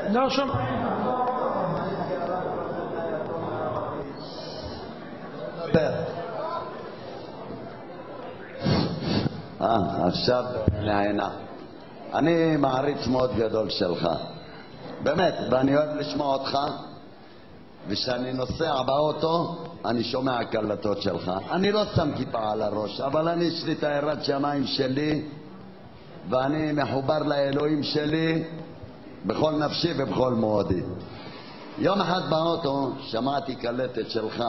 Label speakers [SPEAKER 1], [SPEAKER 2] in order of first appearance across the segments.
[SPEAKER 1] לא שומע.
[SPEAKER 2] עכשיו לעינה. אני מעריץ מאוד גדול שלך באמת, ואני אוהב לשמוע אותך, ושאני נוסע באוטו אני שומע הקלטות שלך. אני לא שם כיפה על הראש, אבל אני יש לי את היראת שמיים שלי ואני מחובר לאלוהים שלי בכל נפשי ובכל מאודי. יום אחד באוטו שמעתי קלטת שלך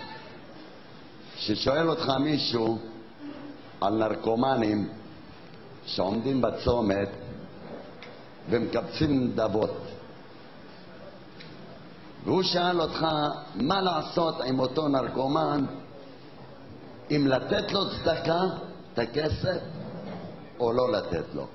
[SPEAKER 2] ששואל אותך מישהו על נרקומנים שעומדים בצומת ומקבצים נדבות, והוא שאל אותך מה לעשות עם אותו נרקומן, אם לתת לו צדקה את הכסף או לא לתת לו.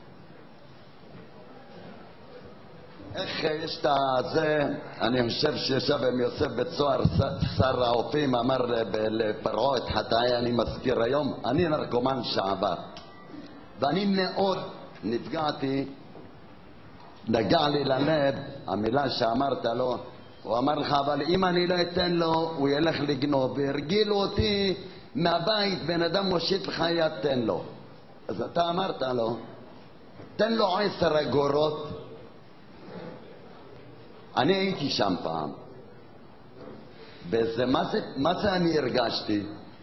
[SPEAKER 2] איך יש את זה? אני חושב שישב עם יוסף בית סוהר שר האופים, אמר לפרעה את חטאי אני מזכיר היום. אני נרקומן שעבר ואני מאוד נפגעתי, נגע לי ללב המילה שאמרת לו. הוא אמר לך אבל אם אני לא אתן לו הוא ילך לגנוב, והרגילו אותי מהבית, בן אדם מושיט לך יד תן לו. אז אתה אמרת לו תן לו 10 אגורות. אני הייתי שם פעם וזה מה זה אני הרגשתי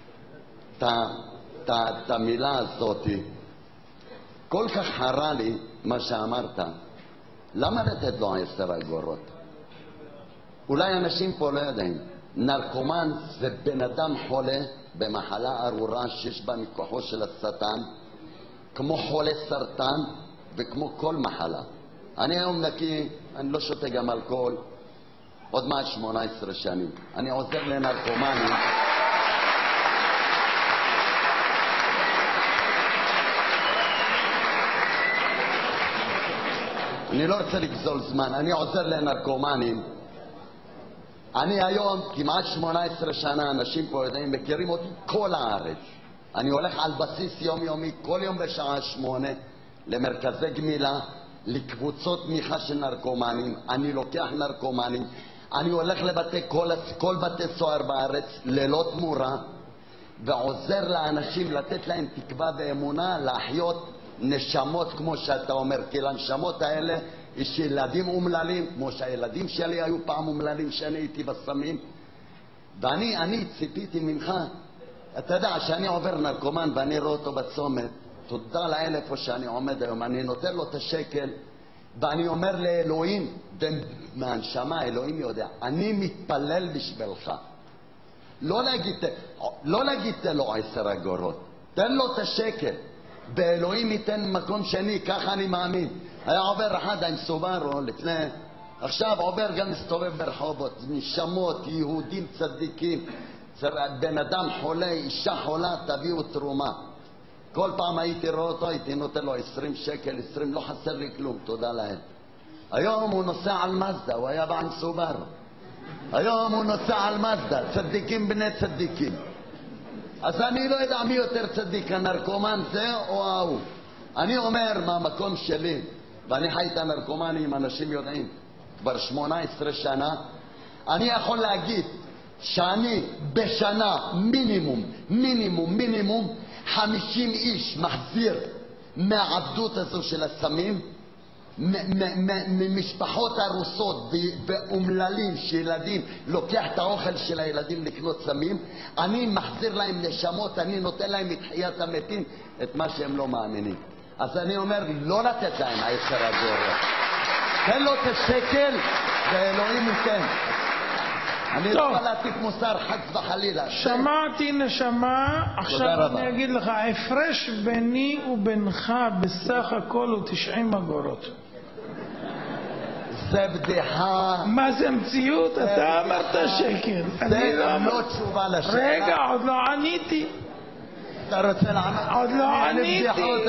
[SPEAKER 2] את המילה הזאת, כל כך חרה לי מה שאמרת. למה לתת לו 10 אגורות? אולי אנשים פה לא יודעים, נרקומן זה בן אדם חולה במחלה ארורה שיש בה מכוחו של השטן, כמו חולה סרטן וכמו כל מחלה. אני היום נקי, אני לא שותה גם אלכוהול עוד מעט 18 שנים. אני עוזר לנרקומנים. אני לא רוצה לגזול זמן, אני עוזר לנרקומנים. אני היום כמעט 18 שנה, אנשים פה יודעים, מכירים אותי כל הארץ. אני הולך על בסיס יומיומי, כל יום בשעה 8 למרכזי גמילה, לקבוצות תמיכה של נרקומנים. אני לוקח נרקומנים, אני הולך לבתי כל בתי סוהר בארץ ללא תמורה, ועוזר לאנשים לתת להם תקווה ואמונה, להחיות נשמות כמו שאתה אומר, כי לנשמות האלה יש ילדים אומללים כמו שהילדים שלי היו פעם אומללים שאני הייתי בסמים. ואני ציפיתי ממך, אתה יודע שאני עובר נרקומן ואני רואה אותו בצומת, תודה לאל איפה שאני עומד היום, אני נותן לו את השקל ואני אומר לאלוהים, מהנשמה אלוהים יודע, אני מתפלל בשבילך. לא להגיד תן לו 10 אגורות, תן לו את השקל ואלוהים ייתן מקום שני, ככה אני מאמין. היה עובר אחד עם סוברו לפני, עכשיו עובר גם מסתובב ברחובות, נשמות, יהודים צדיקים, בן אדם חולה, אישה חולה, תביאו תרומה. כל פעם הייתי רואה אותו, הייתי נותן לו 20 שקל, 20, לא חסר לי כלום, תודה להם. היום הוא נוסע על מזדה, הוא היה בא עם סוברו. היום הוא נוסע על מזדה, צדיקים בני צדיקים. אז אני לא יודע מי יותר צדיק, הנרקומן זה או ההוא. אני אומר מהמקום שלי, ואני חי את הנרקומנים, אנשים יודעים, כבר 18 שנה, אני יכול להגיד שאני בשנה מינימום 50 איש מחזיר מהעבדות הזו של הסמים, ממשפחות הרוסות ואומללים שילדים לוקח את האוכל של הילדים לקנות סמים, אני מחזיר להם נשמות, אני נותן להם מתחיית המתים את מה שהם לא מאמינים. אז אני אומר לא לתת להם 10 אגורות, תן לו את השקל ואלוהים ייתן. אני לא בא להטיף מוסר חס וחלילה.
[SPEAKER 1] שמעתי נשמה. עכשיו אני אגיד לך, ההפרש ביני ובינך בסך הכל הוא 90 אגורות.
[SPEAKER 2] זה בדיחה.
[SPEAKER 1] מה זה מציאות? אתה אמרת שקל.
[SPEAKER 2] זה לא תשובה לשאלה.
[SPEAKER 1] רגע, עוד לא עניתי.
[SPEAKER 2] אתה רוצה לענות?
[SPEAKER 1] עוד לא עניתי.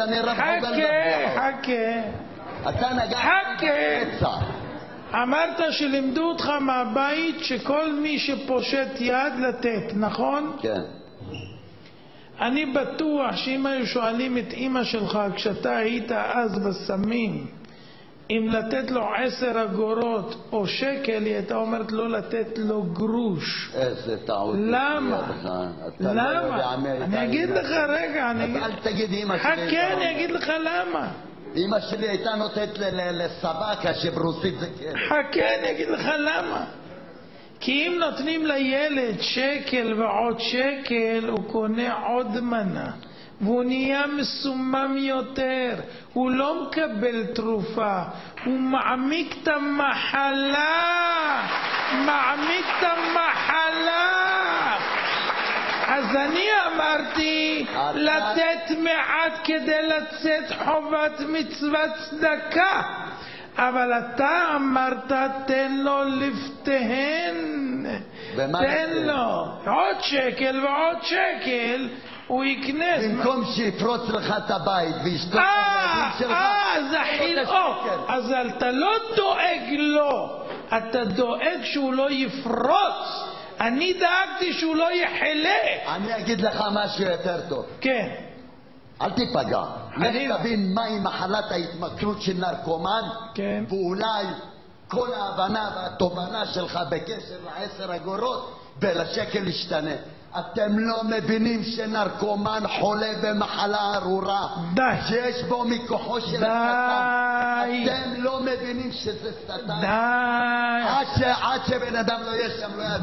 [SPEAKER 1] חכה.
[SPEAKER 2] אתה נגעת בקצה.
[SPEAKER 1] אמרת שלימדו אותך מהבית שכל מי שפושט יד לתת, נכון?
[SPEAKER 2] כן.
[SPEAKER 1] אני בטוח שאם היו שואלים את אמא שלך כשאתה היית אז בסמים, אם לתת לו 10 אגורות או שקל, היא הייתה אומרת לא לתת לו גרוש.
[SPEAKER 2] איזה טעות.
[SPEAKER 1] למה? למה? אני אגיד לך רגע,
[SPEAKER 2] אל תגיד אמא שלי.
[SPEAKER 1] חכה, אני אגיד לך למה.
[SPEAKER 2] אמא שלי הייתה נותנת לסבקה שברוסית זה כן.
[SPEAKER 1] חכה, אני אגיד לך למה. כי אם נותנים לילד שקל ועוד שקל, הוא קונה עוד מנה. והוא נהיה מסומם יותר, הוא לא מקבל תרופה, הוא מעמיק את המחלה, מעמיק את המחלה. אז אני אמרתי לתת מעט כדי לצאת חובת מצוות צדקה, אבל אתה אמרת תן לו לפתהן, תן לו עוד שקל ועוד שקל, הוא יקנס.
[SPEAKER 2] במקום שיפרוץ לך את הבית וישתות את הילדים שלך.
[SPEAKER 1] זה חילוק. אז אתה לא דואג לו, אתה דואג שהוא לא יפרוץ. אני דאגתי שהוא לא יחלה.
[SPEAKER 2] אני אגיד לך משהו יותר טוב.
[SPEAKER 1] כן.
[SPEAKER 2] אל תיפגע. לך תבין מהי מחלת ההתמכרות של נרקומן.
[SPEAKER 1] כן.
[SPEAKER 2] ואולי כל ההבנה והתובנה שלך בקשר ל10 אגורות ולשקל ישתנה. אתם לא מבינים שנרקומן חולה במחלה ארורה.
[SPEAKER 1] די.
[SPEAKER 2] שיש בו מכוחו של השטן. אתם לא מבינים שזה שטן.
[SPEAKER 1] די.
[SPEAKER 2] עד שבן אדם לא יש שם לא ידע.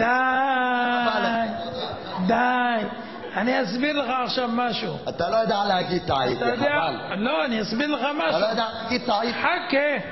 [SPEAKER 1] די. אני אסביר לך עכשיו משהו.
[SPEAKER 2] אתה לא יודע להגיד טעיתי, חבל.
[SPEAKER 1] לא, אני אסביר לך משהו.
[SPEAKER 2] אתה לא יודע להגיד טעיתי.
[SPEAKER 1] חכה.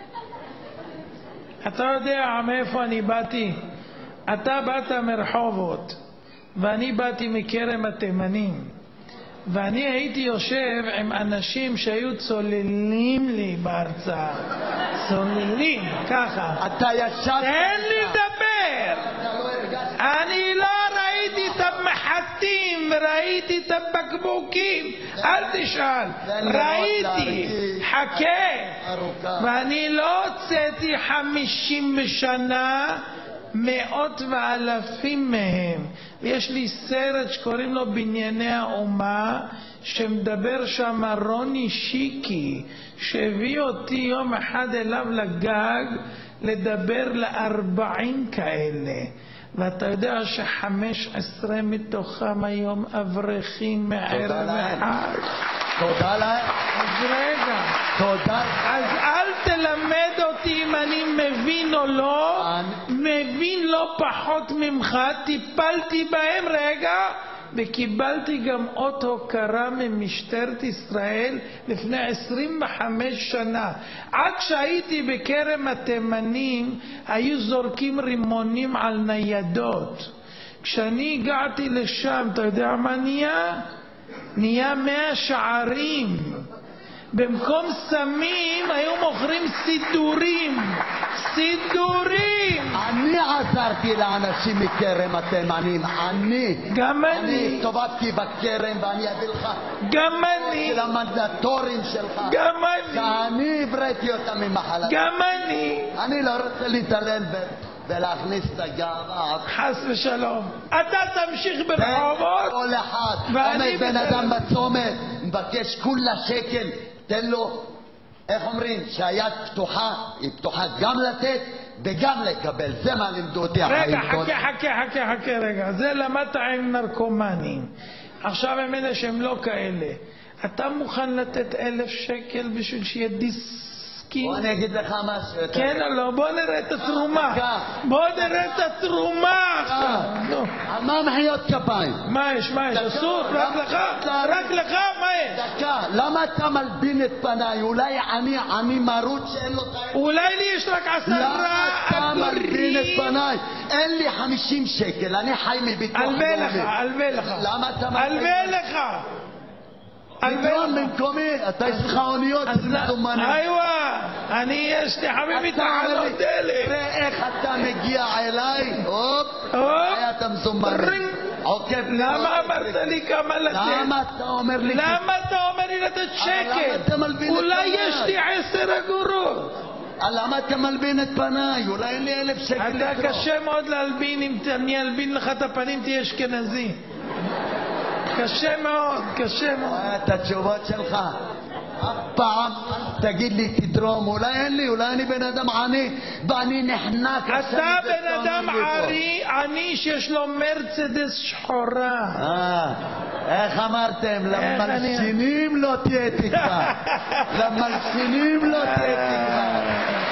[SPEAKER 1] אתה יודע מאיפה אני באתי? אתה באת מרחובות. ואני באתי מכרם התימנים, ואני הייתי יושב עם אנשים שהיו צוללים לי בהרצאה, צוללים ככה.
[SPEAKER 2] אתה ישבת,
[SPEAKER 1] תן לי לדבר. אני לא ראיתי את המחטים, ראיתי את הבקבוקים. אל תשאל, ראיתי. חכה. ואני לא הוצאתי 50 בשנה, מאות ואלפים מהם. ויש לי סרט שקוראים לו בנייני האומה, שמדבר שם רוני שיקי, שהביא אותי יום אחד אליו לגג לדבר ל40 כאלה. ואתה יודע ש15 מתוכם היום אברכים מערב אחד.
[SPEAKER 2] תודה להם.
[SPEAKER 1] אז רגע.
[SPEAKER 2] תודה.
[SPEAKER 1] אז אל תלמד אותי אם אני מבין או לא. מבין לא פחות ממך. טיפלתי בהם רגע. וקיבלתי גם אות הוקרה ממשטרת ישראל לפני 25 שנה. עד שהייתי בכרם התימנים היו זורקים רימונים על ניידות. כשאני הגעתי לשם, אתה יודע מה נהיה? נהיה 100 שערים. במקום סמים היו מוכרים סידורים. סידורים.
[SPEAKER 2] אני עזרתי לאנשים מכרם התימנים.
[SPEAKER 1] גם
[SPEAKER 2] אני הסתובבתי בכרם ואני אביא לך
[SPEAKER 1] גם אני
[SPEAKER 2] של המנדטורים שלך.
[SPEAKER 1] גם אני
[SPEAKER 2] שאני הבראתי אותם ממחלה.
[SPEAKER 1] גם אני
[SPEAKER 2] לא רוצה להתעלל ולהכניס את הגאווה.
[SPEAKER 1] חס ושלום. אתה תמשיך ברחובות.
[SPEAKER 2] כל אחד עומד בן אדם בצומת מבקש כולה שקל, תן לו, איך אומרים, שהיד פתוחה, היא פתוחה גם לתת וגם לקבל. זה מה לימדו אותי.
[SPEAKER 1] רגע, חכה רגע. זה למדת עם נרקומנים. עכשיו הם אלה שהם לא כאלה. אתה מוכן לתת 1,000 שקל בשביל שיהיה דיסקים?
[SPEAKER 2] בוא אני אגיד לך משהו.
[SPEAKER 1] כן או לא? בוא נראה את התרומה. בוא נראה את התרומה עכשיו.
[SPEAKER 2] על מה מחיאות כפיים?
[SPEAKER 1] מה יש? אסור? רק לך? מה יש?
[SPEAKER 2] דקה, למה אתה מלבין את פניי? אולי אני מרות שאין לו תאי?
[SPEAKER 1] אולי לי יש רק 10
[SPEAKER 2] למה אתה מלבין את פניי? אין לי 50 שקל, אני חי מביטוח לאומי.
[SPEAKER 1] אלווה לך.
[SPEAKER 2] למה אתה מלבין? אלווה לך. במקומי, אתה יש לך אוניות מזומנים.
[SPEAKER 1] איווה, אני יש לי חביבי תחנות דלק.
[SPEAKER 2] תראה איך אתה מגיע אליי. אתה מזומנים.
[SPEAKER 1] למה אמרת לי כמה לתת?
[SPEAKER 2] למה אתה אומר לי?
[SPEAKER 1] למה אתה אומר לי לתת שקל? אולי יש לי 10 אגורות.
[SPEAKER 2] למה אתה מלבין את פניי? אולי אין לי 1,000 שקל.
[SPEAKER 1] אתה קשה מאוד להלבין. אם אני אלבין לך את הפנים תהיה אשכנזי. קשה מאוד.
[SPEAKER 2] את התשובות שלך אף פעם תגיד לי תתרום, אולי אין לי, אולי אני בן אדם עני ואני נחנק.
[SPEAKER 1] אתה בן אדם עני שיש לו מרצדס שחורה.
[SPEAKER 2] איך אמרתם? למלשינים לא תהיה תקווה. למלשינים לא תהיה תקווה.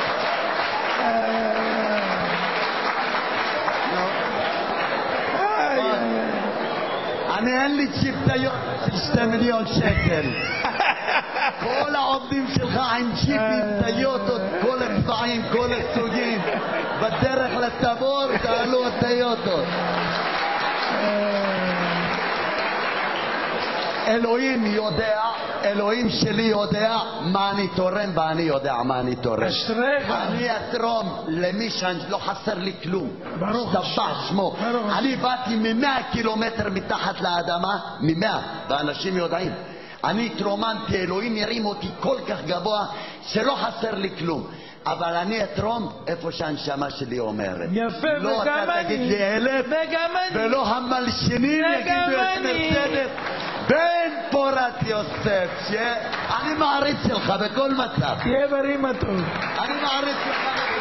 [SPEAKER 2] אני אין לי צ'יפטיות של 2 מיליון שקל. כל העובדים שלך עם צ'יפים, טיוטות, כל הצבעים, כל הסוגים. בדרך לטבור תעלו הטיוטות. אלוהים יודע, אלוהים שלי יודע מה אני תורם ואני יודע מה אני תורם. אני אתרום למי שלא חסר לי כלום. שתבח שמו. אני באתי 100 קילומטר מתחת לאדמה, 100, ואנשים יודעים. אני תרומנתי, אלוהים ירים אותי כל כך גבוה שלא חסר לי כלום. אבל אני אתרום איפה שהנשמה שלי אומרת.
[SPEAKER 1] יפה,
[SPEAKER 2] לא
[SPEAKER 1] וגם
[SPEAKER 2] אתה תגיד לי 1000 ולא המלשינים יגידו את מרצדס. בן פורת יוסף, שאני מעריץ שלך בכל מצב.
[SPEAKER 1] תהיה בריא מתוק.
[SPEAKER 2] אני מעריץ שלך.